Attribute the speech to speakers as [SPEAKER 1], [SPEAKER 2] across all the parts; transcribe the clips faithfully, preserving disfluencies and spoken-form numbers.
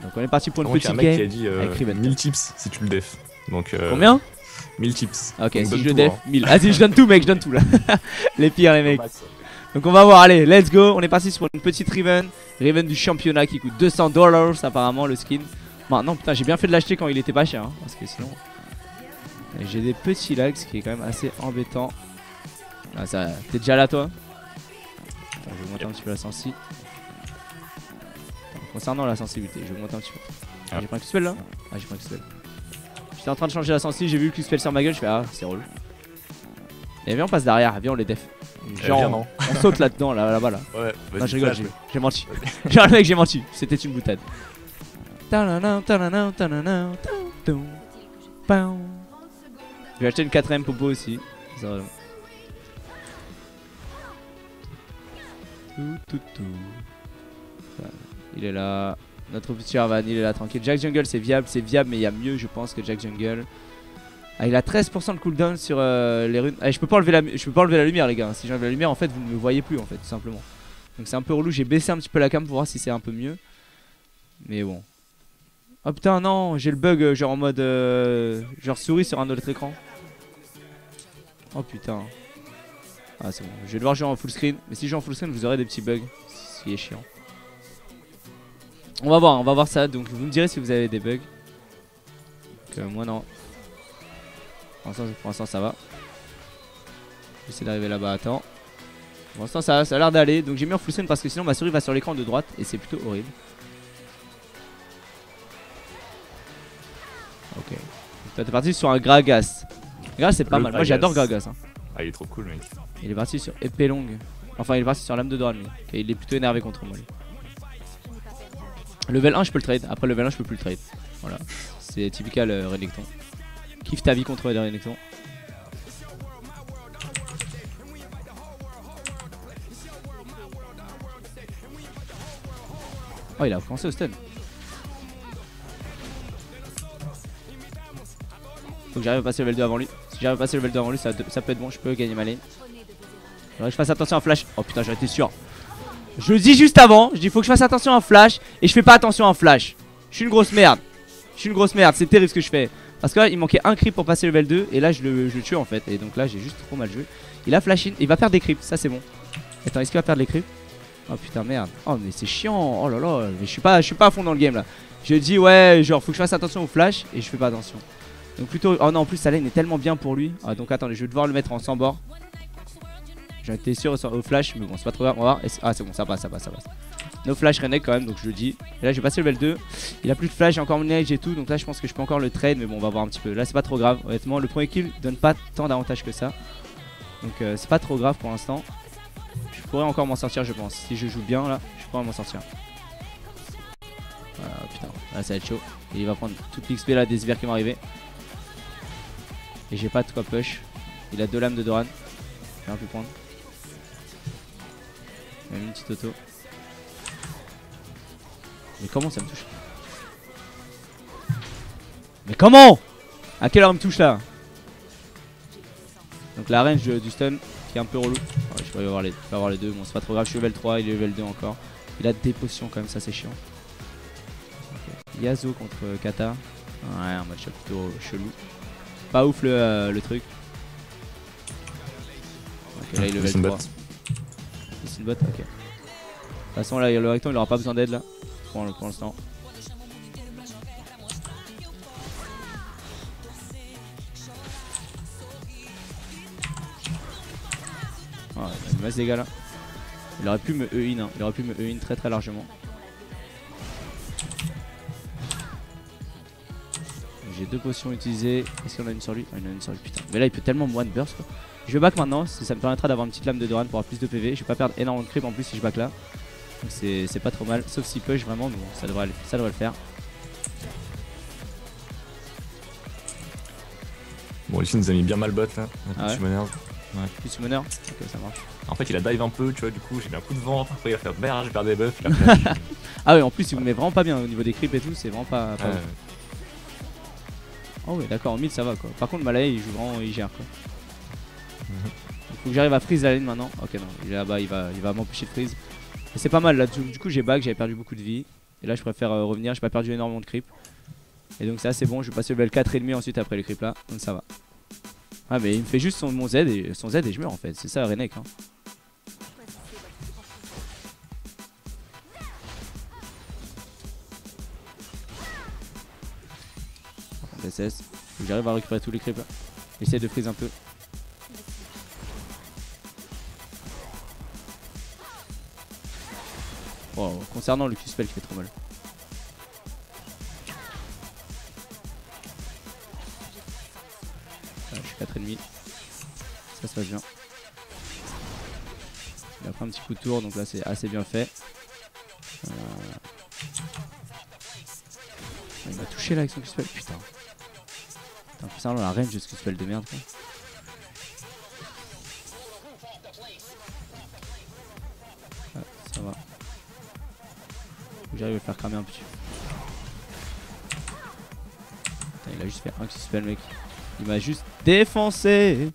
[SPEAKER 1] Donc on est parti pour une
[SPEAKER 2] Par contre,
[SPEAKER 1] petite
[SPEAKER 2] y a un mec
[SPEAKER 1] game
[SPEAKER 2] qui a dit euh,
[SPEAKER 1] avec Riven.
[SPEAKER 2] mille tips si tu le def. Donc, euh,
[SPEAKER 1] Combien?
[SPEAKER 2] mille tips.
[SPEAKER 1] Ok,
[SPEAKER 2] Donc,
[SPEAKER 1] si
[SPEAKER 2] donne
[SPEAKER 1] je le
[SPEAKER 2] tout,
[SPEAKER 1] def,
[SPEAKER 2] hein.
[SPEAKER 1] mille. Vas-y, je donne tout, mec, je donne tout là. Les pires, les mecs. Donc on va voir, allez, let's go. On est parti sur une petite Riven. Riven du championnat qui coûte deux cents dollars apparemment le skin. Bon, non, putain, j'ai bien fait de l'acheter quand il était pas cher. Hein, parce que sinon. J'ai des petits lags, ce qui est quand même assez embêtant. Ah, ça. T'es déjà là, toi? Attends, je vais augmenter un petit peu la sensi. Concernant la sensibilité, je vais augmenter un petit peu. Ah. J'ai pris un Q-spell là? Ah, j'ai pris un Q-spell. J'étais en train de changer la sensi, j'ai vu le Q-spell sur ma gueule, je fais ah, c'est relou. Et viens, on passe derrière, viens, on les def. Genre,
[SPEAKER 2] viens, non.
[SPEAKER 1] on saute là-dedans, là, là-bas là.
[SPEAKER 2] Ouais,
[SPEAKER 1] non, je rigole, j'ai menti. Genre, le mec, j'ai menti, c'était une boutade. Je vais acheter une quatrième popo aussi. Ça va. Tout, tout, tout. Il est là. Notre petit Arvan, il est là tranquille. Jack Jungle, c'est viable, c'est viable, mais il y a mieux, je pense, que Jack Jungle. Ah, il a treize pour cent de cooldown sur euh, les runes. Ah, je peux pas enlever la, je peux pas enlever la lumière, les gars. Si j'enlève la lumière, en fait, vous ne me voyez plus, en fait, tout simplement. Donc c'est un peu relou. J'ai baissé un petit peu la cam pour voir si c'est un peu mieux. Mais bon. Oh putain, non, j'ai le bug, euh, genre en mode euh, genre souris sur un autre écran. Oh putain. Ah, c'est bon. Je vais devoir jouer en full screen. Mais si je joue en full screen, vous aurez des petits bugs. Ce qui est chiant. On va voir, on va voir ça. Donc vous me direz si vous avez des bugs. Donc, euh, moi non. Pour l'instant, pour l'instant ça va. J'essaie d'arriver là-bas. Attends. Pour l'instant ça, ça a l'air d'aller. Donc j'ai mis en full screen parce que sinon ma souris va sur l'écran de droite. Et c'est plutôt horrible. Ok. Toi t'es parti sur un Gragas. Gragas c'est pas
[SPEAKER 2] Le
[SPEAKER 1] mal. Moi
[SPEAKER 2] Gragas.
[SPEAKER 1] j'adore Gragas. Hein.
[SPEAKER 2] Ah, il est trop cool, mec.
[SPEAKER 1] Il est parti sur épée longue. Enfin il est parti sur lame de Doran lui. Okay, il est plutôt énervé contre moi lui. Level un je peux le trade. Après level un je peux plus le trade. Voilà. C'est typical euh, Renekton. Kiffe ta vie contre les Renekton. Oh il a pensé au stun. Faut que j'arrive à passer level deux avant lui. Si j'arrive à passer level deux avant lui ça, ça peut être bon, je peux gagner ma lane. Faudrait que je fasse attention à flash. Oh putain j'en étais sûr. Je le dis juste avant, je dis faut que je fasse attention à flash. Et je fais pas attention à flash. Je suis une grosse merde. Je suis une grosse merde, c'est terrible ce que je fais. Parce que là il manquait un creep pour passer level deux. Et là je le, je le tue en fait. Et donc là j'ai juste trop mal joué. Il a flash in, il va perdre des creeps, ça c'est bon. Attends, est-ce qu'il va perdre les creeps? Oh putain merde. Oh mais c'est chiant. Oh là là, je suis pas, je suis pas à fond dans le game là. Je dis ouais genre faut que je fasse attention au flash. Et je fais pas attention. Donc plutôt, oh non en plus sa lane est tellement bien pour lui. Ah, donc attendez, je vais devoir le mettre en sans bord. J'en étais sûr au flash, mais bon c'est pas trop grave, on va voir. Ah c'est bon, ça passe, ça passe, ça passe. No flash Renek quand même, donc je le dis. Et là j'ai passé level deux. Il a plus de flash, j'ai encore mon age et tout. Donc là je pense que je peux encore le trade, mais bon on va voir un petit peu. Là c'est pas trop grave, honnêtement le premier kill donne pas tant d'avantages que ça. Donc euh, c'est pas trop grave pour l'instant. Je pourrais encore m'en sortir je pense. Si je joue bien là, je pourrais m'en sortir. Voilà putain, là ça va être chaud. Et il va prendre toute l'X P là des sbires qui vont arriver. Et j'ai pas de quoi push. Il a deux lames de Doran. Je vais un peu prendre. Il a mis une petite auto. Mais comment ça me touche? Mais comment? À quelle heure il me touche là? Donc la range du stun qui est un peu relou. Ouais, je peux avoir les, je peux avoir les deux. Bon c'est pas trop grave, je suis level trois, il est level deux encore. Il a des potions quand même, ça c'est chiant. Okay. Yasuo contre Kata. Ouais, un match plutôt chelou. Pas ouf le, euh, le truc. Ok là il est level trois. C'est une bot, ok. De toute façon là le recton il aura pas besoin d'aide là. Pour l'instant. Ouais, il masse des gars là. Il aurait pu me E-in, hein. Il aurait pu me E-in très très largement. J'ai deux potions utilisées. Est-ce qu'on a une sur lui? Ah, il en a une sur lui, putain. Mais là il peut tellement one burst quoi. Je vais back maintenant, ça me permettra d'avoir une petite lame de Doran pour avoir plus de P V. Je vais pas perdre énormément de creep en plus si je back là. Donc c'est pas trop mal, sauf si push vraiment, mais bon, ça devrait, ça devrait le faire.
[SPEAKER 2] Bon, ici il nous a mis bien mal bot là.
[SPEAKER 1] Ah ouais.
[SPEAKER 2] Summoner.
[SPEAKER 1] Ouais. Plus summoner. Ok, ça marche.
[SPEAKER 2] En fait, il a dive un peu, tu vois, du coup, j'ai mis un coup de vent. Après, il a fait merde, j'ai perdu des buffs. Il a flash.
[SPEAKER 1] Ah ouais, en plus, il vous met vraiment pas bien au niveau des creeps et tout, c'est vraiment pas. pas
[SPEAKER 2] euh...
[SPEAKER 1] Oh ouais, d'accord, en mid ça va quoi. Par contre, Malaya il joue vraiment, il gère quoi.
[SPEAKER 2] Mm-hmm.
[SPEAKER 1] Il faut que j'arrive à freeze la lane maintenant. Ok, non, il est là-bas, il va, il va m'empêcher de freeze. Et c'est pas mal là, du, du coup j'ai back, j'avais perdu beaucoup de vie. Et là je préfère euh, revenir, j'ai pas perdu énormément de creep. Et donc ça c'est bon, je vais passer level quatre et demi ensuite après les creeps là, donc ça va. Ah mais il me fait juste son, mon Z et, son Z et je meurs en fait, c'est ça Renek hein. S S, faut que j'arrive à récupérer tous les creeps là. J'essaie de freeze un peu. Oh, concernant le Q-spell qui fait trop mal. Ah, je suis quatre et demi. Ça se passe bien. Il a pris un petit coup de tour donc là c'est assez bien fait. Euh... Il m'a touché là avec son Q-spell, putain. Putain, concernant la range de ce Q-spell de merde quoi. Ah, ça va. J'arrive à le faire cramer un petit peu. Putain, il a juste fait un Q-spell mec. Il m'a juste défoncé.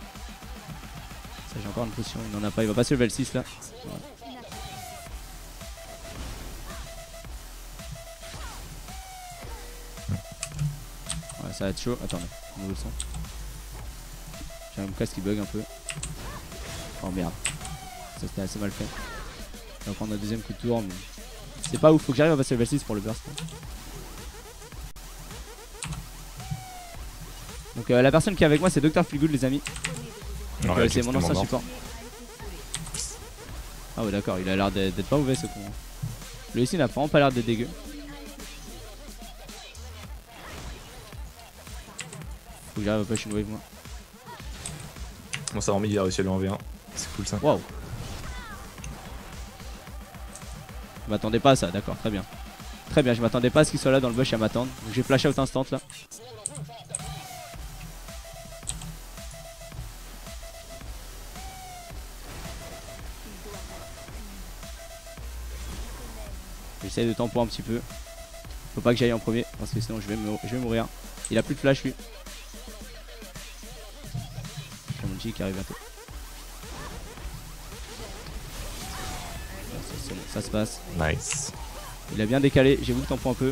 [SPEAKER 1] Ça j'ai encore une potion, il n'en a pas, il va passer level six là. Ouais. Ouais, ça va être chaud. Attendez, on ouvre le son. J'ai mon casque qui bug un peu. Oh merde. Ça c'était assez mal fait. On va prendre un deuxième coup de tour mais c'est pas ouf, faut que j'arrive à passer level six pour le burst. Donc euh, la personne qui est avec moi c'est Docteur Feelgood les amis. Donc
[SPEAKER 2] ouais,
[SPEAKER 1] euh, c'est mon ancien support. Ah ouais d'accord, il a l'air d'être pas mauvais ce con. Lui ici il n'a vraiment pas l'air d'être dégueu. Faut que j'arrive à push une wave moi.
[SPEAKER 2] Bon ça remis il a réussi à le en V un. C'est cool ça.
[SPEAKER 1] Waouh. Je m'attendais pas à ça, d'accord, très bien. Très bien, je m'attendais pas à ce qu'il soit là dans le bush à m'attendre. Donc j'ai flash out instant là. J'essaie de tempo un petit peu. Faut pas que j'aille en premier parce que sinon je vais, je vais mourir. Il a plus de flash lui. J'ai mon G qui arrive bientôt. C'est bon, ça se passe.
[SPEAKER 2] Nice.
[SPEAKER 1] Il a bien décalé, j'ai voulu tempo un peu.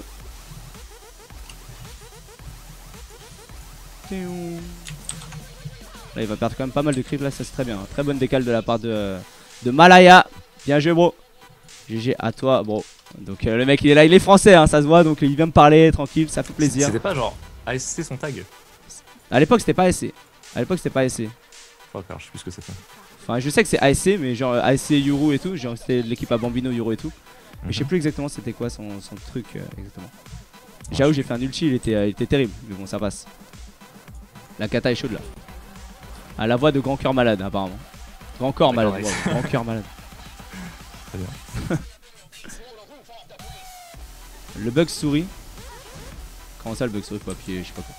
[SPEAKER 1] Là il va perdre quand même pas mal de creep là, ça c'est très bien. Très bonne décale de la part de, de Malaya. Bien joué bro. G G à toi bro. Donc euh, le mec il est là, il est français hein, ça se voit donc il vient me parler tranquille, ça fait plaisir.
[SPEAKER 2] C'était pas genre A S C son tag?
[SPEAKER 1] À l'époque c'était pas A S C. À l'époque c'était pas A S C.
[SPEAKER 2] Oh, je sais plus ce que c'était.
[SPEAKER 1] Enfin je sais que c'est A S C mais genre A S C Yuru et tout, genre c'était l'équipe à Bambino Yuru et tout. Mais mm -hmm. je sais plus exactement c'était quoi son, son truc euh, exactement. Ouais. J'avoue j'ai fait un ulti, il était, euh, il était terrible mais bon ça passe. La kata est chaude là. À la voix de Grand Cœur Malade apparemment. Grand Corps Malade, wow, Grand Cœur Malade.
[SPEAKER 2] Très bien.
[SPEAKER 1] Le bug souris. Comment ça le bug souris? Faut appuyer, je sais pas quoi.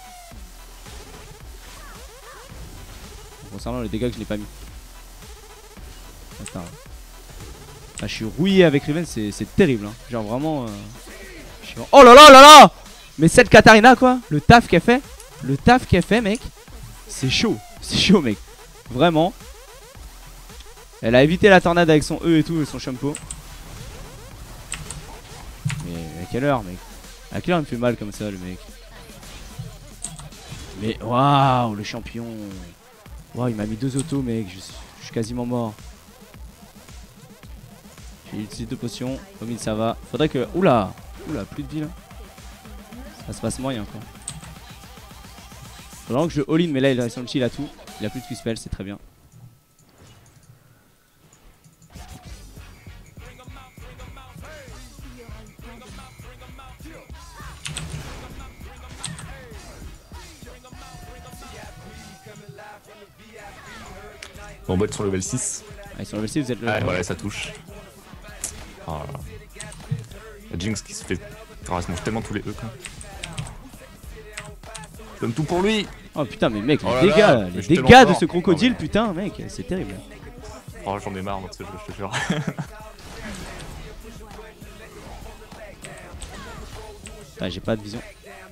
[SPEAKER 1] Concernant les dégâts que je n'ai pas mis. Attends. Ah, je suis rouillé avec Riven, c'est terrible. Hein. Genre vraiment. Euh... Je suis... Oh là là là là. Mais cette Katarina quoi. Le taf qu'elle fait. Le taf qu'elle fait mec. C'est chaud. C'est chaud mec. Vraiment. Elle a évité la tornade avec son E et tout et son shampoo. Mais à quelle heure mec? À quelle heure il me fait mal comme ça le mec? Mais waouh le champion. Waouh il m'a mis deux autos mec, je suis, je suis quasiment mort. J'ai utilisé deux potions, au mid ça va. Faudrait que... Oula. Oula plus de vie là. Ça se passe moyen quoi. Faudrait que je all-in mais là il a son ulti, il a tout. Il a plus de Q-spell, c'est très bien.
[SPEAKER 2] Bon, bot sur level six.
[SPEAKER 1] Ah, ils sont level six, vous êtes le.
[SPEAKER 2] Ah, voilà, ça touche. Oh là là. La Jinx qui se fait. Oh, elle se mange tellement tous les E quoi. Donne tout pour lui!
[SPEAKER 1] Oh putain, mais mec, les
[SPEAKER 2] oh
[SPEAKER 1] dégâts,
[SPEAKER 2] là,
[SPEAKER 1] les dégâts de ce crocodile, oh, putain, mec, c'est terrible.
[SPEAKER 2] Oh, j'en ai marre dans ce jeu, je te jure.
[SPEAKER 1] Putain, j'ai pas de vision.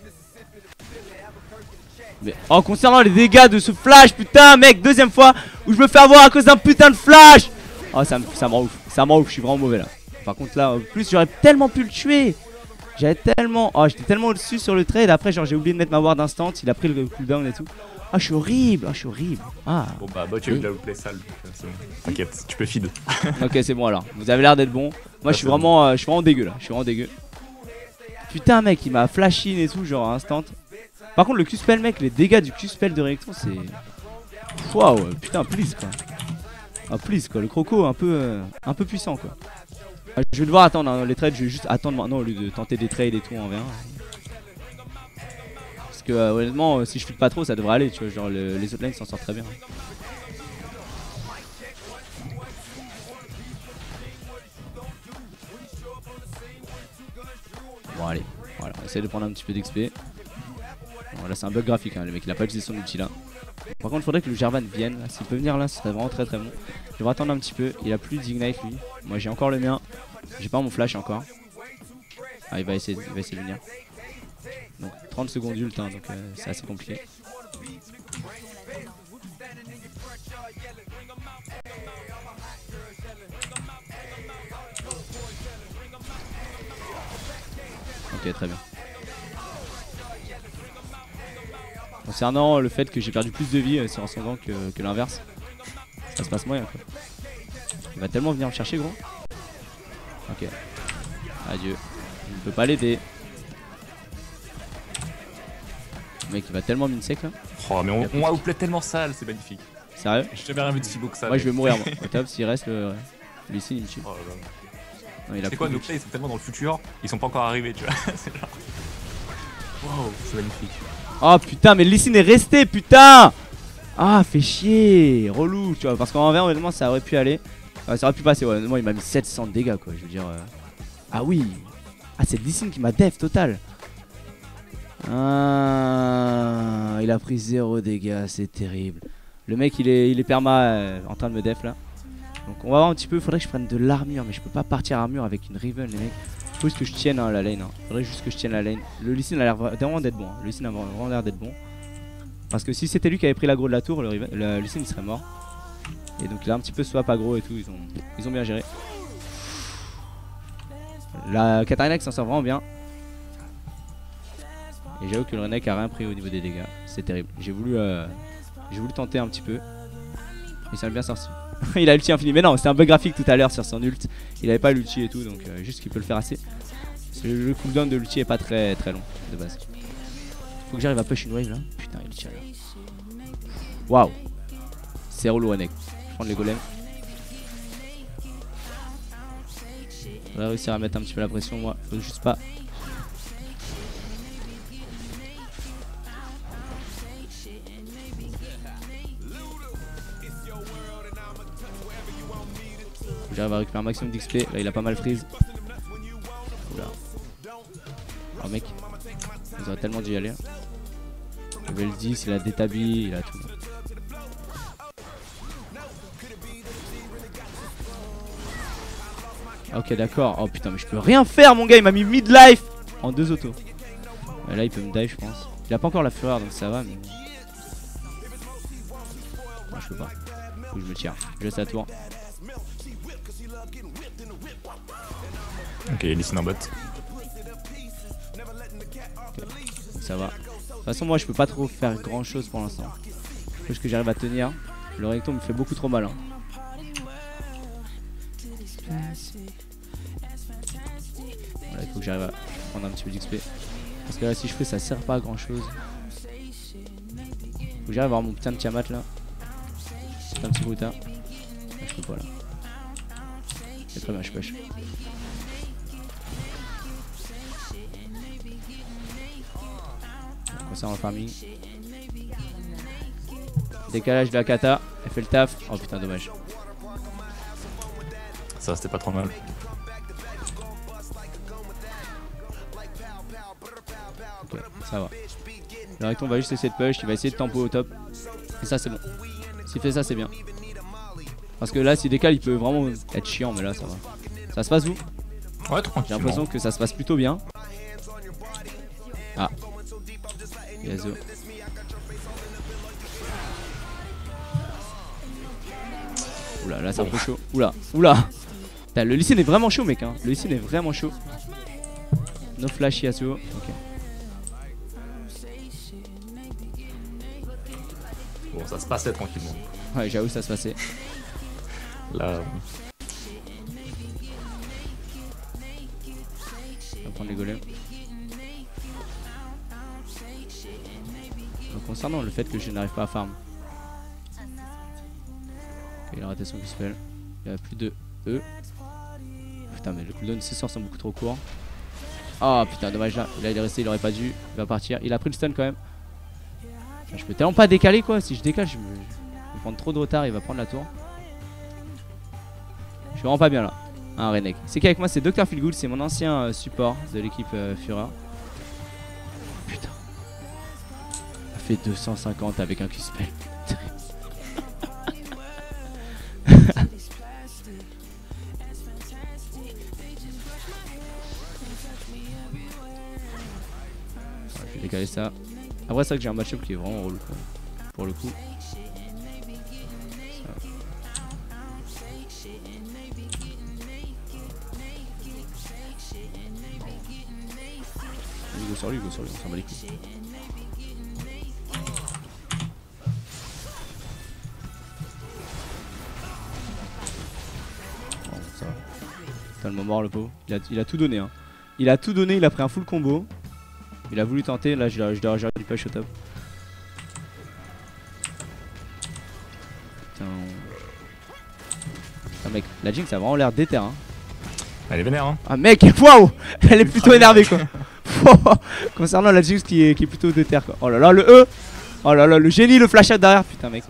[SPEAKER 1] Mais oh, concernant les dégâts de ce flash, putain, mec, deuxième fois où je me fais avoir à cause d'un putain de flash. Oh, ça me ça me rend ouf, ça me rend ouf, je suis vraiment mauvais là. Par contre là en plus j'aurais tellement pu le tuer. J'avais tellement... Oh j'étais tellement au-dessus sur le trade. Après genre j'ai oublié de mettre ma ward instant. Il a pris le cooldown et tout. Ah je suis horrible. Ah je suis horrible. Ah.
[SPEAKER 2] Bon bah, bah tu as eu de la outplay sale. T'inquiète, tu peux feed.
[SPEAKER 1] Ok c'est bon alors. Vous avez l'air d'être bon. Moi
[SPEAKER 2] ah,
[SPEAKER 1] je suis vraiment bon. euh, je suis vraiment dégueu là. Je suis vraiment dégueu. Putain mec il m'a flash in et tout genre instant. Par contre le Q-spell mec, les dégâts du Q-spell de Renekton c'est... Waouh putain please quoi. Ah please quoi, le croco un peu euh, un peu puissant quoi. Ah, je vais devoir attendre hein, les trades, je vais juste attendre maintenant au lieu de tenter des trades et tout en V un. Parce que euh, honnêtement euh, si je file pas trop ça devrait aller tu vois, genre le, les autres lanes s'en sortent très bien. Bon allez, voilà, on essaie de prendre un petit peu d'X P. Bon, là c'est un bug graphique hein, le mec il a pas utilisé son ulti là. Par contre il faudrait que le Jarvan vienne, s'il peut venir là ce serait vraiment très très bon. Je vais attendre un petit peu, il a plus d'ignite lui. Moi j'ai encore le mien, j'ai pas mon flash encore. Ah il va essayer, il va essayer de venir. Donc trente secondes ult hein, donc euh, c'est assez compliqué. Ok très bien. Concernant le fait que j'ai perdu plus de vie, c'est en sondant que, que l'inverse. Ça se passe moyen quoi. Il va tellement venir me chercher gros. Ok. Adieu. Je ne peux pas l'aider. Le mec il va tellement mine sec là.
[SPEAKER 2] Oh mais on, on a outplay tellement sale, c'est magnifique.
[SPEAKER 1] Sérieux?
[SPEAKER 2] J'ai jamais rien vu de si beau que ça.
[SPEAKER 1] Moi je vais mourir moi. Au top s'il reste le... Lui ici il me tue.
[SPEAKER 2] Oh là là.
[SPEAKER 1] C'est
[SPEAKER 2] quoi nos plays ils sont tellement dans le futur, ils sont pas encore arrivés tu vois. C'est genre... Wow, c'est magnifique.
[SPEAKER 1] Oh putain mais Lee Sin est resté putain. Ah fait chier. Relou tu vois. Parce qu'en V un honnêtement ça aurait pu aller. Ouais, ça aurait pu passer ouais. Honnêtement il m'a mis sept cents de dégâts quoi. Je veux dire euh... Ah oui. Ah c'est Lee Sin qui m'a def total. Ah, il a pris zéro dégâts. C'est terrible. Le mec il est, il est perma euh, en train de me def là. Donc on va voir un petit peu. Faudrait que je prenne de l'armure. Mais je peux pas partir armure avec une Riven les mecs. Faut juste que je tienne hein, la lane hein. Faudrait juste que je tienne la lane. Le Lee Sin a l'air vraiment d'être bon hein. Le Lee Sin a vraiment l'air d'être bon. Parce que si c'était lui qui avait pris l'aggro de la tour, le, Riven, le Lee Sin il serait mort. Et donc il a un petit peu swap aggro et tout. Ils ont, ils ont bien géré. La Katarina qui s'en sort vraiment bien. Et j'avoue que le Renek a rien pris au niveau des dégâts. C'est terrible. J'ai voulu, euh, j'ai voulu tenter un petit peu. Et ça a bien sorti. Il a l'ulti infini. Mais non, c'était un bug graphique tout à l'heure sur son ult. Il avait pas l'ulti et tout. Donc euh, juste qu'il peut le faire assez. Le cooldown de l'ulti est pas très très long de base. Faut que j'arrive à push une wave là. Putain, il tire là. Waouh. C'est relou Renek. Je vais prendre les golems. On va réussir à mettre un petit peu la pression. Moi, faut juste pas. J'arrive à récupérer un maximum d'X P. Là il a pas mal freeze. Oula. Oh mec, ils auraient tellement dû y aller. Level dix, il a détabi, il a tout. Ok d'accord. Oh putain mais je peux rien faire mon gars. Il m'a mis mid-life en deux autos. Et là il peut me dive je pense. Il a pas encore la fureur donc ça va mais... Non je peux pas. Faut que je me tire. Je laisse la tour.
[SPEAKER 2] Ok, Lee Sin en bot.
[SPEAKER 1] Okay. Ça va. De toute façon moi je peux pas trop faire grand chose pour l'instant. Faut juste que j'arrive à tenir. Le Renekton me fait beaucoup trop mal hein. Voilà, il faut que j'arrive à prendre un petit peu d'X P. Parce que là si je fais ça sert pas à grand chose. Faut que j'arrive à avoir mon putain de Tiamat là. C'est un petit brutin. Je peux pas là. C'est très bien je push. Ça en farming. Décalage de la kata, elle fait le taf. Oh putain dommage.
[SPEAKER 2] Ça c'était pas trop mal.
[SPEAKER 1] Ok ça va. Le Renekton va juste essayer de push, il va essayer de tempo au top. Et ça c'est bon. S'il fait ça c'est bien. Parce que là s'il décale il peut vraiment être chiant mais là ça va. Ça se passe où?
[SPEAKER 2] Ouais tranquille.
[SPEAKER 1] J'ai l'impression que ça se passe plutôt bien. Ah. Yazo. Oula là c'est un peu chaud. Oula. Oula. Putain, le Lee Sin est vraiment chaud mec hein. Le Lee Sin est vraiment chaud. No flash Yasuo. Ok.
[SPEAKER 2] Bon, ça se passait tranquillement.
[SPEAKER 1] Ouais, j'avoue, ça se passait.
[SPEAKER 2] Là.
[SPEAKER 1] On va prendre les golems. Donc, concernant le fait que je n'arrive pas à farm. Ok, il a raté son spell. Il a plus de E. Putain, mais le cooldown de ses sorts sont beaucoup trop courts. Ah oh, putain, dommage là. Là, il est resté, il aurait pas dû. Il va partir. Il a pris le stun quand même. Je peux tellement pas décaler quoi. Si je décale, je, me... je vais prendre trop de retard. Il va prendre la tour. Je suis vraiment pas bien là. Un Renekton. C'est qu'avec moi, c'est docteur Feelgood. C'est mon ancien euh, support de l'équipe euh, Fureur. Putain. Il a fait deux cent cinquante avec un Q-spell. Je vais décaler ça. Après, c'est vrai que j'ai un match-up qui est vraiment relou quoi. Pour le coup. Il go sur lui, il go sur lui, on s'en bat les couilles. Bon, ça va. Tellement mort le pauvre. Il a, il a tout donné hein. Il a tout donné, il a pris un full combo. Il a voulu tenter, là je dois gérer du push au top. Putain. Putain mec, la Jinx a vraiment l'air déter hein.
[SPEAKER 2] Elle est vénère hein.
[SPEAKER 1] Ah mec, waouh. Elle est plutôt énervée quoi. Concernant la Jinx qui est, qui est plutôt déter quoi. Oh là là, le E. Oh là là, le génie, le flash out derrière. Putain mec.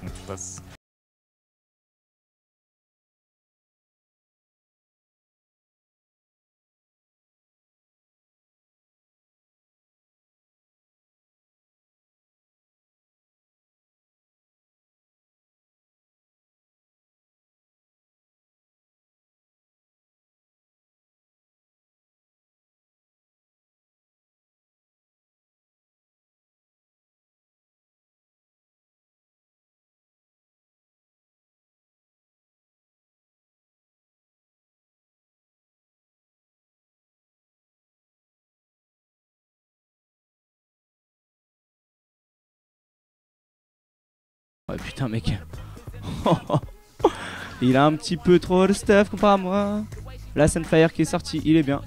[SPEAKER 1] Ouais putain mec. Il a un petit peu trop de stuff comparé à moi. La Sunfire qui est sorti, il est bien.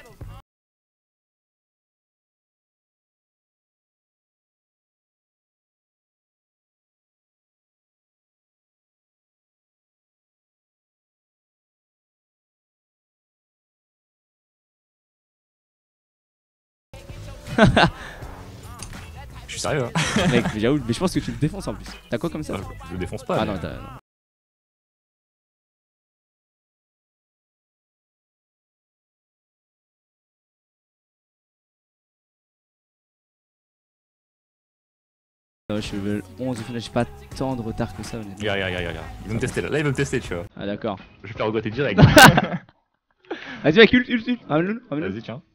[SPEAKER 2] Je suis sérieux hein.
[SPEAKER 1] Mec, j'avoue, mais je pense que tu le défonces en plus. T'as quoi comme ça?
[SPEAKER 2] Non, je le défonce pas.
[SPEAKER 1] Ah
[SPEAKER 2] mais...
[SPEAKER 1] non, t'as... non. Je suis level onze, au final j'ai pas tant de retard que ça honnêtement.
[SPEAKER 2] Regarde, regarde, regarde, regarde. Il veut me tester là, là il veut me tester tu vois.
[SPEAKER 1] Ah d'accord.
[SPEAKER 2] Je vais faire regoiter direct.
[SPEAKER 1] Vas-y mec, ult, ult, ult, ramène-le, ramène-le.
[SPEAKER 2] Vas-y tiens.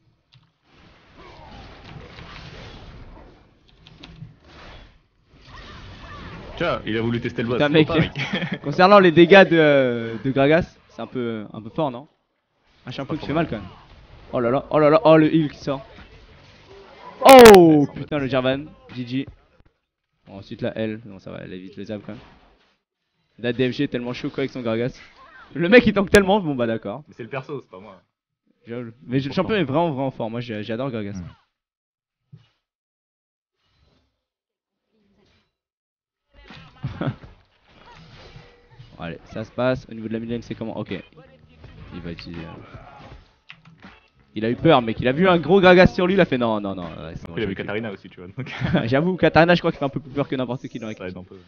[SPEAKER 2] Tiens, il a voulu tester le boss.
[SPEAKER 1] Putain mec,
[SPEAKER 2] pas, mec.
[SPEAKER 1] Concernant les dégâts de, euh, de Gragas, c'est un peu, un peu fort non? Un shampoo qui fait mal quand même. Oh là là, oh là là, oh le heal qui sort. Oh putain le Jarvan, G G. Bon, ensuite la L, non ça va, elle évite le zap quand même. La D F G est tellement chaud quoi avec son Gragas. Le mec il tank tellement, bon bah d'accord.
[SPEAKER 2] Mais c'est le perso, c'est pas moi.
[SPEAKER 1] Mais le champion est vraiment vraiment fort, moi j'adore Gragas.
[SPEAKER 2] Mmh.
[SPEAKER 1] Bon, allez, ça se passe. Au niveau de la mid-lane, c'est comment? Ok. Il va utiliser. Euh... Il a eu peur, mec. Il a vu un gros Gragas sur lui. Il a fait non, non, non. Ouais, bon,
[SPEAKER 2] il a vu Katarina aussi, tu vois. Donc...
[SPEAKER 1] J'avoue, Katarina, je crois qu'il fait un peu plus peur que n'importe qui dans l'équipe.
[SPEAKER 2] Ça aide un peu.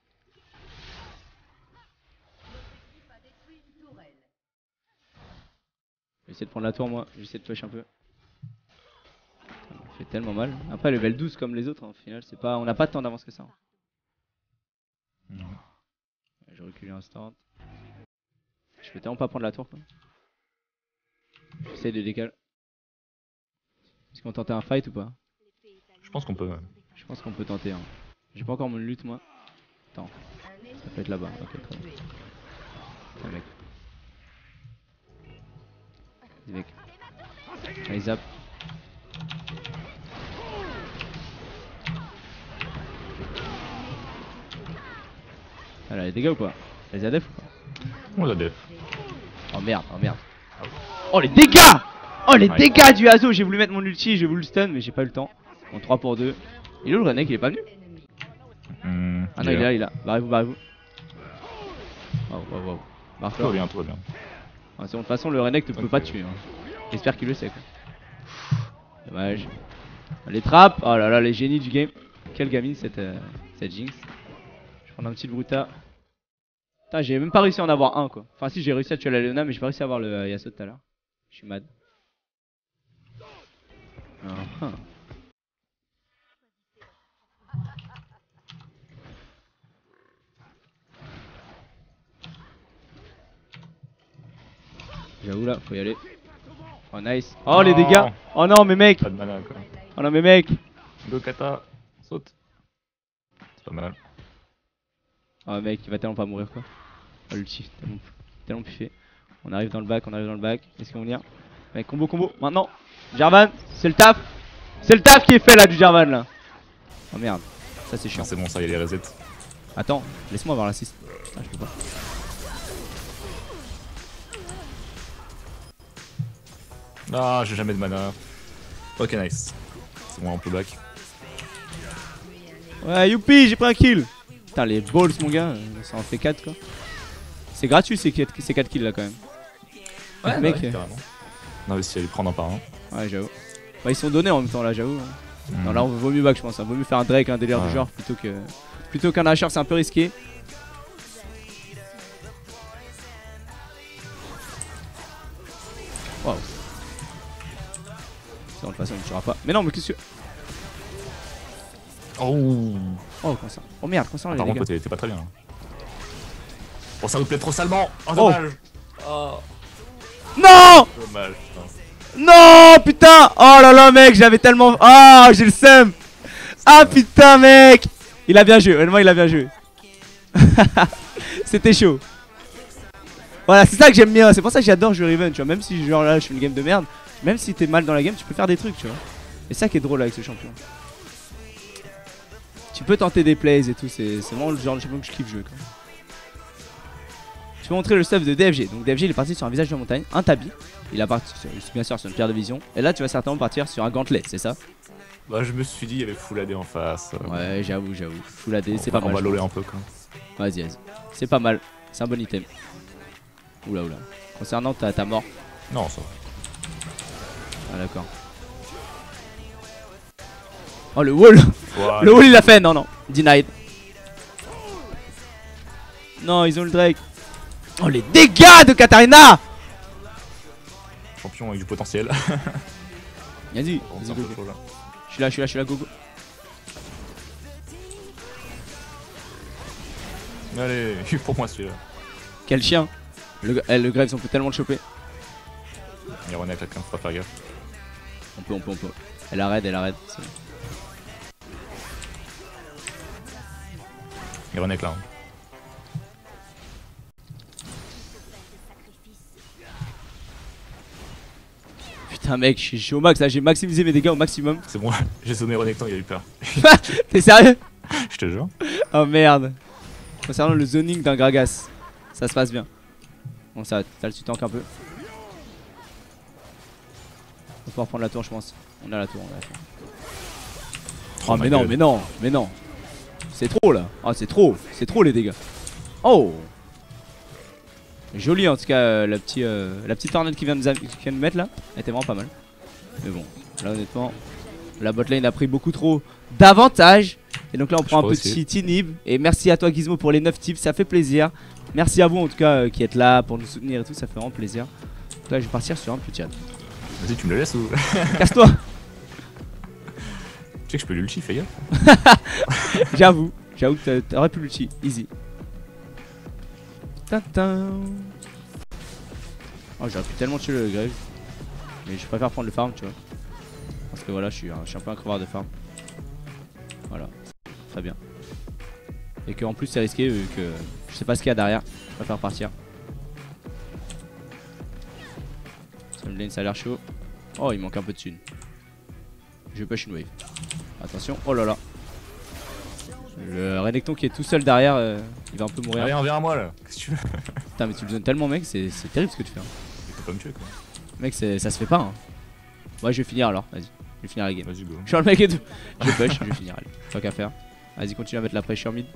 [SPEAKER 1] Je vais essayer de prendre la tour, moi. Je vais essayer de flash un peu. Ça me fait tellement mal. Après, level douze comme les autres, hein, au final, c'est pas... on n'a pas tant d'avance que ça. Hein.
[SPEAKER 2] Non.
[SPEAKER 1] Je recule instant. Je peux tellement pas prendre la tour quoi. J'essaie de décaler. Est-ce qu'on tente un fight ou pas?
[SPEAKER 2] Je pense qu'on peut. Ouais.
[SPEAKER 1] Je pense qu'on peut tenter. Hein. J'ai pas encore mon lutte moi. Attends. Ça peut être là-bas. Ok, très bien. Putain, mec. Mec. Allez, zap. Elle a les dégâts ou pas? Elle les a def ou pas?
[SPEAKER 2] On l'a def.
[SPEAKER 1] Oh merde, oh merde. Oh les dégâts! Oh les
[SPEAKER 2] ouais.
[SPEAKER 1] dégâts du Hazo! J'ai voulu mettre mon ulti, j'ai voulu le stun, mais j'ai pas eu le temps. Bon, trois pour deux. Et là, le Renek il est pas venu?
[SPEAKER 2] Mmh,
[SPEAKER 1] Ah non, il est là, il est là. Barrez-vous, barrez-vous. Waouh, waouh, waouh.
[SPEAKER 2] Tout va bien, tout va bien.
[SPEAKER 1] Ah, de toute façon, le Renek te peut
[SPEAKER 2] okay.
[SPEAKER 1] pas tuer. Hein. J'espère qu'il le sait quoi. Dommage. Les trappes, oh là là, les génies du game. Quelle gamine cette, euh, cette Jinx. Je prends un petit Bruta. Putain, j'ai même pas réussi à en avoir un quoi. Enfin, si j'ai réussi à tuer la Leona, mais j'ai pas réussi à avoir le euh, Yasuo tout à l'heure. Je suis mad. Uh -huh. J'avoue là, faut y aller. Oh nice. Oh non. Les dégâts. Oh non mais mec.
[SPEAKER 2] Pas de mana quoi.
[SPEAKER 1] Oh non mais mec.
[SPEAKER 2] Go kata. Saute. C'est pas mal.
[SPEAKER 1] Oh mec, il va tellement pas mourir quoi. Oh l'ulti, tellement, tellement puffé. On arrive dans le bac, on arrive dans le bac. Est-ce qu'on va venir? Mec, combo, combo, maintenant. Jarvan, c'est le taf. C'est le taf qui est fait là du Jarvan là. Oh merde, ça c'est chiant.
[SPEAKER 2] C'est bon, ça y est les resets.
[SPEAKER 1] Attends, laisse-moi avoir l'assist. Ah, je peux pas.
[SPEAKER 2] Ah, j'ai jamais de mana. Ok, nice. C'est bon, on peut back.
[SPEAKER 1] Ouais, youpi, j'ai pris un kill. Putain, les balls, mon gars, ça en fait quatre quoi. C'est gratuit ces quatre kills là quand même.
[SPEAKER 2] Ouais,
[SPEAKER 1] mec.
[SPEAKER 2] Ouais, carrément. On a réussi à les prendre un par un.
[SPEAKER 1] Ouais, j'avoue. Bah, ils sont donnés en même temps là, j'avoue. Hein.
[SPEAKER 2] Mmh.
[SPEAKER 1] Non, là, on vaut mieux back, je pense. Hein. Vaut mieux faire un Drake, un délire ouais. du genre plutôt que plutôt qu'un Asher, c'est un peu risqué. Waouh. De toute façon, on ne tuera pas. Mais non, mais qu'est-ce que.
[SPEAKER 2] Oh.
[SPEAKER 1] Oh, comment ça? Oh merde, comment ça?
[SPEAKER 2] Par contre, t'es pas très bien. Oh, ça vous plaît trop salement. Oh, dommage. Oh.
[SPEAKER 1] Non.
[SPEAKER 2] Dommage, putain.
[SPEAKER 1] Non, putain. Oh là là, mec, j'avais tellement. Ah, oh, j'ai le seum. Ah, putain, mec. Il a bien joué, honnêtement, il a bien joué. C'était chaud. Voilà, c'est ça que j'aime bien. C'est pour ça que j'adore jouer Riven, tu vois. Même si genre là, je fais une game de merde. Même si t'es mal dans la game, tu peux faire des trucs, tu vois. Et ça qui est drôle avec ce champion. Tu peux tenter des plays et tout, c'est vraiment le genre de champion que je kiffe jouer. Quoi. Je vais montrer le stuff de D F G. Donc D F G il est parti sur un visage de montagne, un tabi. Il a parti sur, bien sûr sur une pierre de vision. Et là tu vas certainement partir sur un gantelet, c'est ça?
[SPEAKER 2] Bah je me suis dit il y avait full A D en face.
[SPEAKER 1] Ouais j'avoue, j'avoue. Full A D,
[SPEAKER 2] bon,
[SPEAKER 1] c'est pas
[SPEAKER 2] on
[SPEAKER 1] mal.
[SPEAKER 2] On va loler un peu quoi.
[SPEAKER 1] Vas-y, vas-y. C'est pas mal, c'est un bon item. Oula oula. Concernant ta, ta mort.
[SPEAKER 2] Non ça va.
[SPEAKER 1] Ah d'accord. Oh le wall.
[SPEAKER 2] Wow,
[SPEAKER 1] le wall il l'a fait, non non. Denied. Non ils ont le Drake. Oh les dégâts de Katarina.
[SPEAKER 2] Champion avec du potentiel.
[SPEAKER 1] Vas-y,
[SPEAKER 2] bon,
[SPEAKER 1] vas-y go, go. Je suis là, je suis là, je suis là, go go.
[SPEAKER 2] Allez, pour moi celui-là.
[SPEAKER 1] Quel chien. Le, eh, le Graves on peut tellement le choper.
[SPEAKER 2] Il y a René avec quelqu'un, faut pas faire gaffe.
[SPEAKER 1] On peut, on peut, on peut. Elle arrête, elle arrête.
[SPEAKER 2] Il y a René là. Hein.
[SPEAKER 1] Putain mec, je suis au max là, j'ai maximisé mes dégâts au maximum.
[SPEAKER 2] C'est bon, j'ai sonné René il a eu peur.
[SPEAKER 1] T'es sérieux?
[SPEAKER 2] Je te jure.
[SPEAKER 1] Oh merde. Concernant le zoning d'un Gragas, ça se passe bien. Bon ça, t'as le tank un peu. On va pouvoir prendre la tour je pense. On a la tour, on a la tour. Oh, oh mais non, mais non, mais non. C'est trop là. Oh c'est trop, c'est trop les dégâts. Oh. Joli en tout cas euh, la, petite, euh, la petite tornade qui vient, de qui vient de mettre là. Elle était vraiment pas mal. Mais bon, là honnêtement, la botlane a pris beaucoup trop d'avantages. Et donc là on prend je un petit aussi. Inhib. Et merci à toi Gizmo pour les neuf tips, ça fait plaisir. Merci à vous en tout cas euh, qui êtes là pour nous soutenir et tout, ça fait vraiment plaisir. Donc là je vais partir sur un petit chat.
[SPEAKER 2] Vas-y tu me le laisses ou...
[SPEAKER 1] Casse-toi.
[SPEAKER 2] Tu sais que je peux l'ulti, fais gaffe.
[SPEAKER 1] J'avoue, j'avoue que t'aurais pu l'ulti, easy. Tintin. Oh j'aurais pu tellement tuer le Grave. Mais je préfère prendre le farm tu vois. Parce que voilà je suis un, je suis un peu un crevard de farm. Voilà, très bien. Et que en plus c'est risqué vu que je sais pas ce qu'il y a derrière. Je préfère partir. Ça me Front lane ça a l'air chaud. Oh il manque un peu de thunes. Je push une wave. Attention, oh là là. Le Renekton qui est tout seul derrière, euh, il va un peu mourir.
[SPEAKER 2] Allez, viens à moi là. Qu'est-ce que tu veux?
[SPEAKER 1] Putain mais tu le zones tellement mec, c'est terrible ce que tu fais. Hein.
[SPEAKER 2] Tu peux pas me tuer quoi.
[SPEAKER 1] Mec ça se fait pas. Hein. Ouais je vais finir alors, vas-y. Je vais finir la game.
[SPEAKER 2] Vas-y go.
[SPEAKER 1] Je suis le mec et tout. Je push, je vais finir. Allez, tant qu'à faire. Vas-y continue à mettre la pressure mid.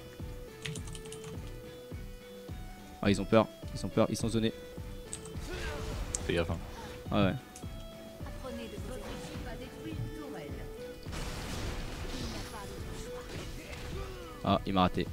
[SPEAKER 1] Ah ils ont peur, ils ont peur, ils sont zonés.
[SPEAKER 2] Fais gaffe hein.
[SPEAKER 1] Ah ouais. Ah il m'a raté.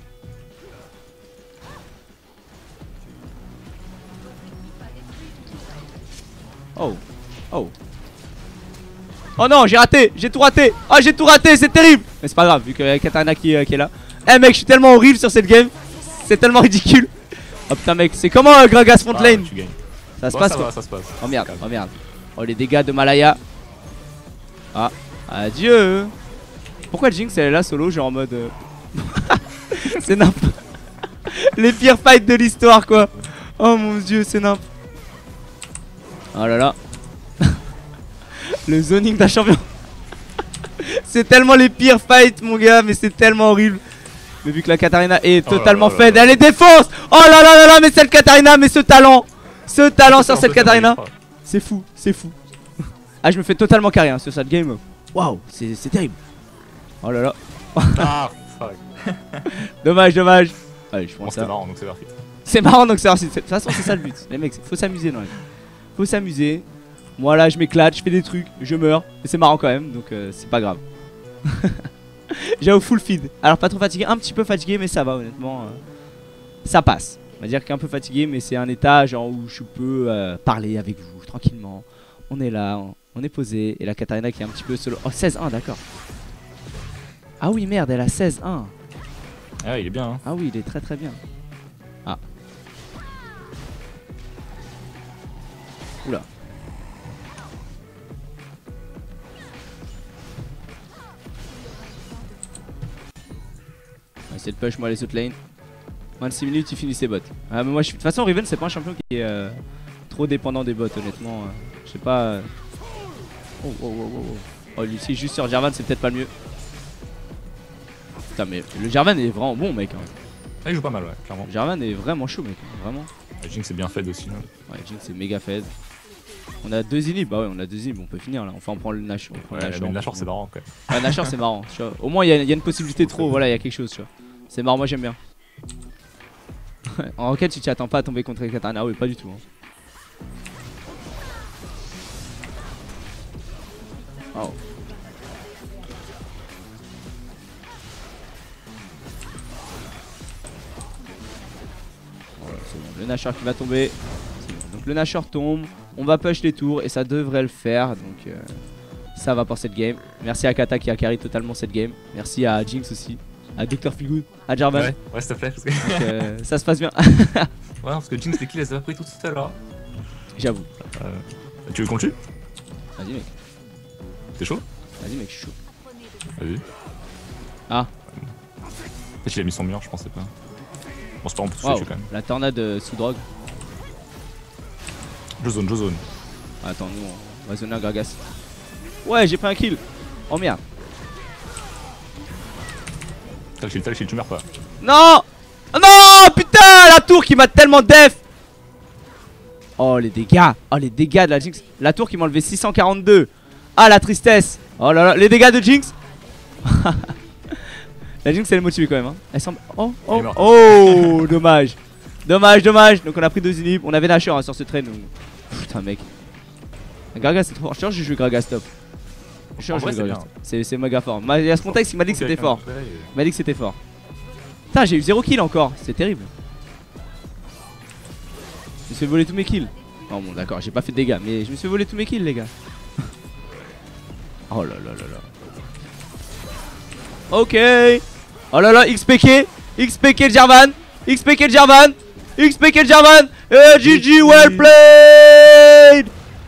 [SPEAKER 1] Oh. Oh. Oh non j'ai raté, j'ai tout raté. Ah j'ai tout raté, c'est terrible. Mais c'est pas grave vu qu'il y a Katarina qui, euh, qui est là. Eh mec je suis tellement horrible sur cette game. C'est tellement ridicule. Oh putain mec c'est comment euh, Gragas front
[SPEAKER 2] Ah,
[SPEAKER 1] lane?
[SPEAKER 2] tu gagnes.
[SPEAKER 1] Ça se
[SPEAKER 2] Bon,
[SPEAKER 1] passe
[SPEAKER 2] ça
[SPEAKER 1] quoi.
[SPEAKER 2] va, ça se passe.
[SPEAKER 1] Oh merde, oh merde. Oh les dégâts de Malaya. Ah, adieu. Pourquoi Jinx elle est là solo genre en mode euh... c'est nimp. Les pires fights de l'histoire quoi. Oh mon dieu c'est nimp. Oh là là. Le zoning d'un champion. C'est tellement les pires fights mon gars. Mais c'est tellement horrible. Mais vu que la Katarina est
[SPEAKER 2] Oh là
[SPEAKER 1] totalement
[SPEAKER 2] là là
[SPEAKER 1] fed,
[SPEAKER 2] là.
[SPEAKER 1] elle les défonce. Oh là là là là. Mais cette Katarina, mais ce talent. Ce talent sur cette Katarina. C'est fou, c'est fou. Ah je me fais totalement carré hein, sur cette game. Waouh, c'est terrible. Oh là là.
[SPEAKER 2] Ah fuck.
[SPEAKER 1] Dommage, dommage. Allez je prends
[SPEAKER 2] Bon
[SPEAKER 1] ça.
[SPEAKER 2] c'était marrant donc c'est parti.
[SPEAKER 1] C'est marrant donc c'est de toute façon c'est ça le but. Les mecs, faut s'amuser dans la vie. Faut s'amuser. Moi là je m'éclate, je fais des trucs, je meurs. Mais c'est marrant quand même donc euh, c'est pas grave. J'ai au full feed. Alors pas trop fatigué, un petit peu fatigué mais ça va honnêtement. Euh, ça passe. On va dire qu'un peu fatigué mais c'est un état genre où je peux euh, parler avec vous tranquillement. On est là, on, on est posé. Et la Katarina qui est un petit peu solo. Oh seize un d'accord. Ah oui merde elle a seize un.
[SPEAKER 2] Ah il est bien hein.
[SPEAKER 1] Ah oui il est très très bien. Ah. Oula. On va essayer de push moi les autres lanes. Moins de six minutes il finit ses bots. Ah mais moi je suis... De toute façon Riven c'est pas un champion qui est euh, trop dépendant des bots honnêtement. Euh, je sais pas. Euh... Oh oh oh oh oh. Oh lui aussi juste sur Jarvan c'est peut-être pas le mieux. Putain mais le Jarvan est vraiment bon mec hein.
[SPEAKER 2] Ah il joue pas mal ouais clairement.
[SPEAKER 1] Le Jarvan est vraiment chaud mec, vraiment.
[SPEAKER 2] La Jinx c'est bien fait aussi là.
[SPEAKER 1] Ouais Jinx c'est méga fed. On a deux inhibs, bah ouais on a deux inhibs, on peut finir là. Enfin on prend le Nashor.
[SPEAKER 2] Ouais, mais le Nashor c'est marrant quand même.
[SPEAKER 1] Ouais Nashor c'est marrant, tu vois. Au moins il y, y a une possibilité trop, voilà il y a quelque chose tu vois. C'est marrant, moi j'aime bien. En roquette tu t'y attends pas à tomber contre les Katarina, oui pas du tout hein. Oh. Voilà, c'est bon. Le Nashor qui va tomber. Bon. Donc le Nashor tombe. On va push les tours et ça devrait le faire. Donc euh, ça va pour cette game. Merci à Kata qui a carry totalement cette game. Merci à Jinx aussi. À docteur Feelgood. À Jarvan.
[SPEAKER 2] Ouais, ouais s'il te plaît. Parce que...
[SPEAKER 1] Donc, euh, ça se passe bien.
[SPEAKER 2] Ouais parce que Jinx les kills elle s'est pris tout à l'heure.
[SPEAKER 1] J'avoue.
[SPEAKER 2] Euh, tu veux qu'on le tue?
[SPEAKER 1] Vas-y mec.
[SPEAKER 2] T'es chaud?
[SPEAKER 1] Vas-y mec je suis chaud.
[SPEAKER 2] Vas-y.
[SPEAKER 1] Ah.
[SPEAKER 2] Peut-être qu'il a mis son mur je pensais pas. Bon c'est pas on peut se
[SPEAKER 1] Wow.
[SPEAKER 2] tuer quand même.
[SPEAKER 1] La tornade euh, sous drogue.
[SPEAKER 2] Je zone, je zone.
[SPEAKER 1] Attends, nous on va zoner un Gragas. Ouais, j'ai pris un kill. Oh merde.
[SPEAKER 2] T'as le shield, t'as le shield, tu meurs pas.
[SPEAKER 1] Non. Oh non, putain, la tour qui m'a tellement def. Oh les dégâts. Oh les dégâts de la Jinx. La tour qui m'a enlevé six cent quarante-deux. Ah la tristesse. Oh là là, les dégâts de Jinx. La Jinx elle est motivée quand même hein. Elle semble... Oh, oh, oh, dommage. Dommage, dommage. Donc on a pris deux inhibs. On avait Nashor hein, sur ce train. Donc... Putain mec. Gragas c'est trop fort. Je suis sûr que j'ai joué Gragas top. Je suis sûr que j'ai joué Gragas. C'est méga fort. Il y a ce contexte qui m'a dit que c'était fort. Il m'a dit que c'était fort. Putain j'ai eu zéro kill encore. C'est terrible. Je me suis fait voler tous mes kills. Oh bon d'accord j'ai pas fait de dégâts. Mais je me suis fait voler tous mes kills les gars. Oh là là là là. Ok. Oh là là X P K. X P K Jarvan. X P K Jarvan. X P K Jarvan. euh, G G well played.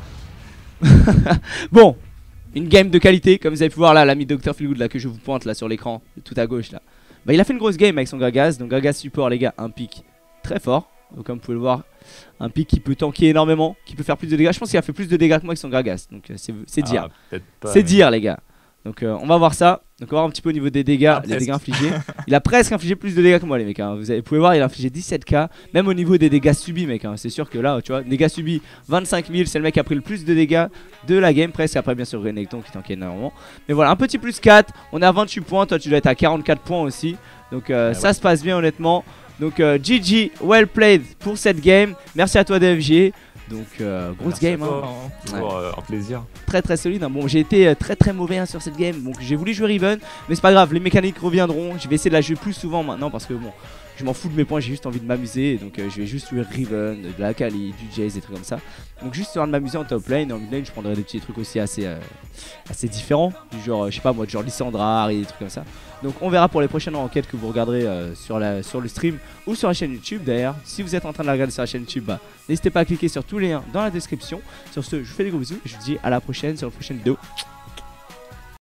[SPEAKER 1] Bon, une game de qualité. Comme vous avez pu voir là, l'ami docteur Feelgood là que je vous pointe là sur l'écran, tout à gauche là. Bah il a fait une grosse game avec son Gragas. Donc Gragas support les gars, un pic très fort. Donc comme vous pouvez le voir, un pic qui peut tanker énormément, qui peut faire plus de dégâts. Je pense qu'il a fait plus de dégâts que moi avec son Gragas. Donc euh, c'est dire.
[SPEAKER 2] Ah,
[SPEAKER 1] C'est dire les gars. Donc euh, on va voir ça. Donc on va voir un petit peu au niveau des dégâts,
[SPEAKER 2] Ah,
[SPEAKER 1] les
[SPEAKER 2] presque.
[SPEAKER 1] dégâts infligés. Il a presque infligé plus de dégâts que moi les mecs hein. Vous, avez, vous pouvez voir il a infligé dix-sept K. Même au niveau des dégâts subis mec hein. C'est sûr que là tu vois, dégâts subis vingt-cinq mille. C'est le mec qui a pris le plus de dégâts de la game presque. Après bien sûr Renekton qui tankait énormément. Mais voilà un petit plus quatre. On est à vingt-huit points. Toi tu dois être à quarante-quatre points aussi. Donc euh,
[SPEAKER 2] ouais,
[SPEAKER 1] ça
[SPEAKER 2] ouais.
[SPEAKER 1] se passe bien honnêtement. Donc euh, G G, well played pour cette game. Merci à toi D F G. Donc euh, grosse
[SPEAKER 2] Merci à
[SPEAKER 1] game
[SPEAKER 2] toi,
[SPEAKER 1] hein.
[SPEAKER 2] hein. Toujours euh, un plaisir.
[SPEAKER 1] Très très solide hein. Bon j'ai été euh, très très mauvais hein, sur cette game. Donc j'ai voulu jouer Riven. Mais c'est pas grave, les mécaniques reviendront. Je vais essayer de la jouer plus souvent maintenant parce que bon, je m'en fous de mes points, j'ai juste envie de m'amuser. Donc euh, je vais juste jouer Riven, de la Kali, du Jayce, des trucs comme ça. Donc juste histoire de m'amuser en top lane. En mid lane je prendrai des petits trucs aussi assez, euh, assez différents. Du genre, euh, je sais pas moi, du genre Lissandra, Harry, des trucs comme ça. Donc on verra pour les prochaines enquêtes que vous regarderez euh, sur, la, sur le stream ou sur la chaîne YouTube d'ailleurs. Si vous êtes en train de la regarder sur la chaîne YouTube, bah, n'hésitez pas à cliquer sur tous les liens dans la description. Sur ce, je vous fais des gros bisous et je vous dis à la prochaine sur la prochaine vidéo.